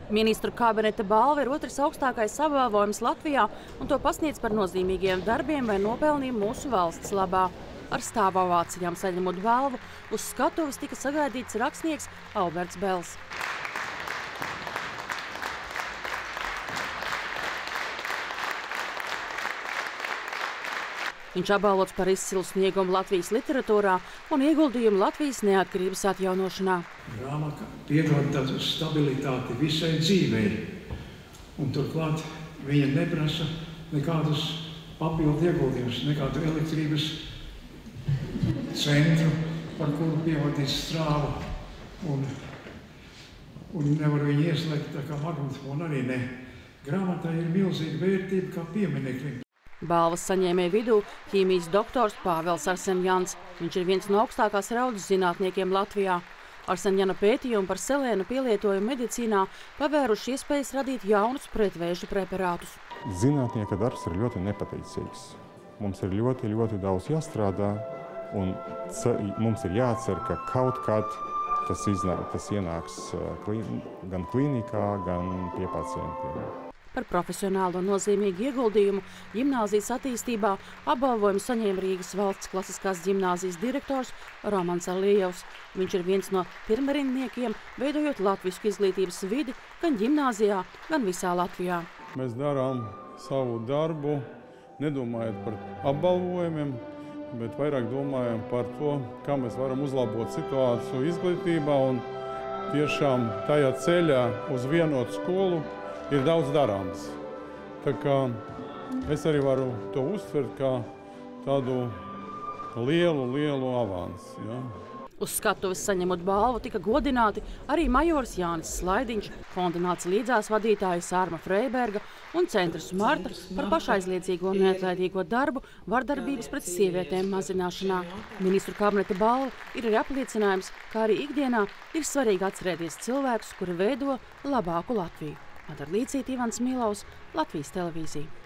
Ministru kabineta balva ir otrs augstākais apbalvojums Latvijā, un to pasniedz par nozīmīgiem darbiem vai nopelniem mūsu valsts labā. Ar stāvu ovācijām saņemot balvu, uz skatuves tika sagaidīts rakstnieks Alberts Bels. Viņš apbalvots par izcilu sniegumu Latvijas literatūrā un ieguldījumu Latvijas neatkarības atjaunošanā. Grāmata piedod tādu stabilitāti visai dzīvei, un turklāt viņa neprasa nekādus papildu ieguldījumus, nekādu elektrības centru, par kuru pievadīt strāvu, un nevar viņu ieslēgt tā kā magnetofonu arī ne. Grāmatā ir milzīga vērtība kā piemineklim. Balvas saņēmēju vidū ķīmijas doktors Pāvels Arsenjans. Viņš ir viens no augstākās raudas zinātniekiem Latvijā. Arsenjana pētījumi par selēnu pielietojumu medicīnā pavēruši iespējas radīt jaunus pretvēža preparātus. Zinātnieka darbs ir ļoti nepateicīgs. Mums ir ļoti daudz jāstrādā, un mums ir jācer, ka kaut kad tas ienāks gan klīnikā, gan pie pacientiem. Par profesionālo nozīmīgu ieguldījumu ģimnāzijas attīstībā apbalvojumu saņēma Rīgas valsts klasiskās ģimnāzijas direktors Romans Alijevs. Viņš ir viens no pirmrindniekiem, veidojot latvisku izglītības vidi gan ģimnāzijā, gan visā Latvijā. Mēs darām savu darbu, nedomājot par apbalvojumiem, bet vairāk domājam par to, kā mēs varam uzlabot situāciju izglītībā, un tiešām tajā ceļā uz vienotu skolu ir daudz darāms. Tā kā es arī varu to uztvert kā tādu lielu avansu. Ja? Uz skatuves saņemot balvu tika godināti arī majors Jānis Slaidiņš, fonda Nāca līdzās vadītāja Sārma Freiberga un centrs Marta par pašaizliedzīgo un neatlaidīgo darbu vardarbības pret sievietēm mazināšanā. Ministru kabineta balva ir arī apliecinājums, kā arī ikdienā ir svarīgi atcerēties cilvēkus, kuri veido labāku Latviju. Madara Līcīte, Ivans Milovs, Latvijas televīzija.